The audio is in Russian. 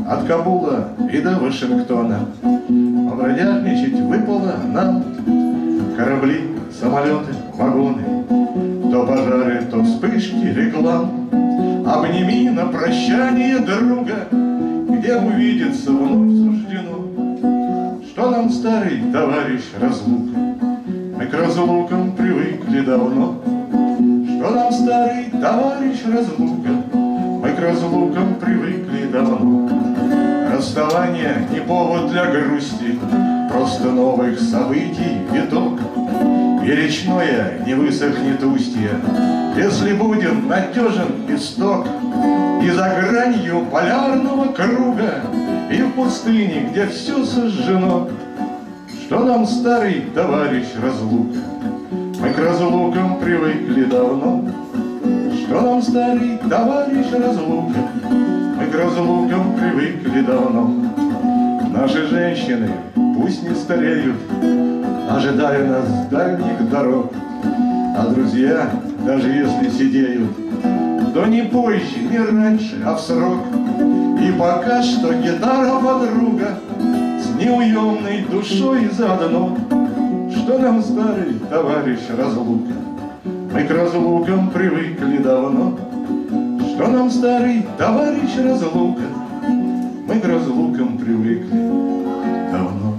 от Кабула и до Вашингтона. Побродяжничать выпало нам. Корабли, самолеты, вагоны, то пожары, то вспышки реклам. Обними на прощание друга, где увидеться вновь суждено. Что нам, старый товарищ, разлука? Мы к разлукам привыкли давно. Что нам, старый товарищ, разлука? Мы к разлукам привыкли давно. Расставание не повод для грусти, просто новых событий виток. И речное не высохнет устье, если будет надежен исток. И за гранью полярного круга, и в пустыне, где все сожжено. Что нам, старый товарищ, разлука? Мы к разлукам привыкли давно. Что нам, старый товарищ, разлука? Мы к разлукам привыкли давно. Наши женщины пусть не стареют, ожидая нас с дальних дорог. А друзья, даже если сидеют, то не позже, не раньше, а в срок. И пока что гитара подруга с неуемной душой заодно. Что нам, старый товарищ, разлука? Мы к разлукам привыкли давно. Что нам, старый товарищ, разлука? Мы к разлукам привыкли давно.